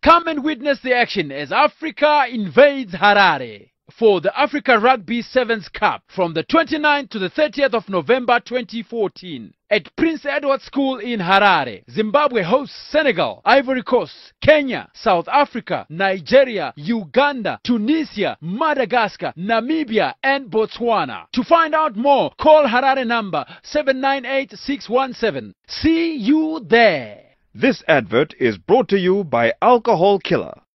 Come and witness the action as Africa invades Harare for the Africa Rugby Sevens Cup from the 29th to the 30th of November 2014. At Prince Edward School in Harare, Zimbabwe hosts Senegal, Ivory Coast, Kenya, South Africa, Nigeria, Uganda, Tunisia, Madagascar, Namibia and Botswana. To find out more, call Harare number 798-617. See you there. This advert is brought to you by Alcohol Killer.